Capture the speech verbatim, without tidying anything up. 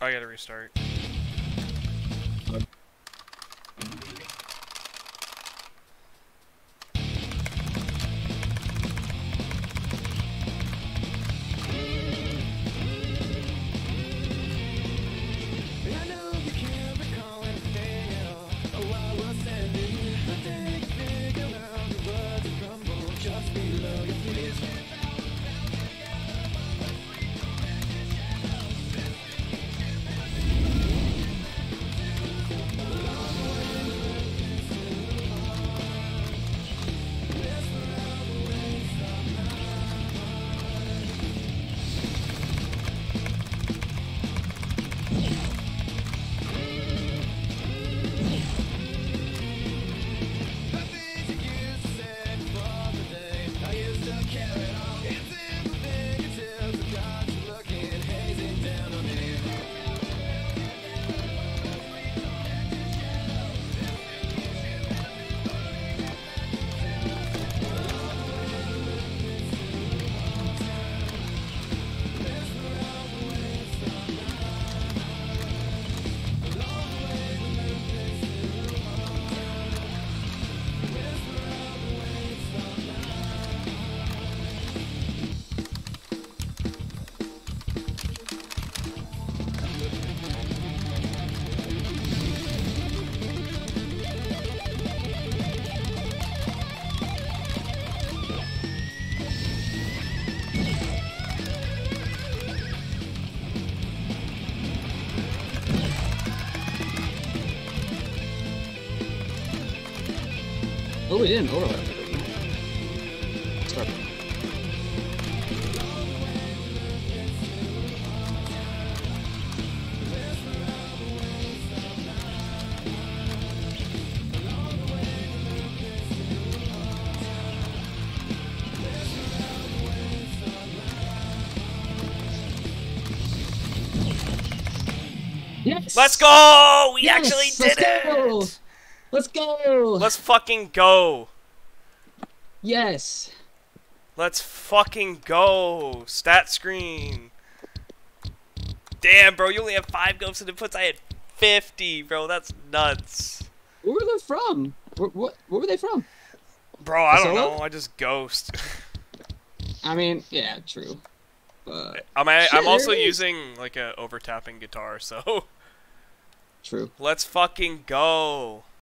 I gotta restart. Okay. Oh, we didn't overlap. Start. Yes! Let's go! We Yes! actually Let's did it! go! Let's go! Let's fucking go! Yes! Let's fucking go! Stat screen! Damn, bro, you only have five ghosts and inputs. I had fifty, bro. That's nuts. Where were they from? Where, what, where were they from? Bro, I don't Solo? know. I just ghost. I mean, yeah, true. But I'm, I, shit, I'm also there it is. using, like, a over-tapping guitar, so... True. Let's fucking go.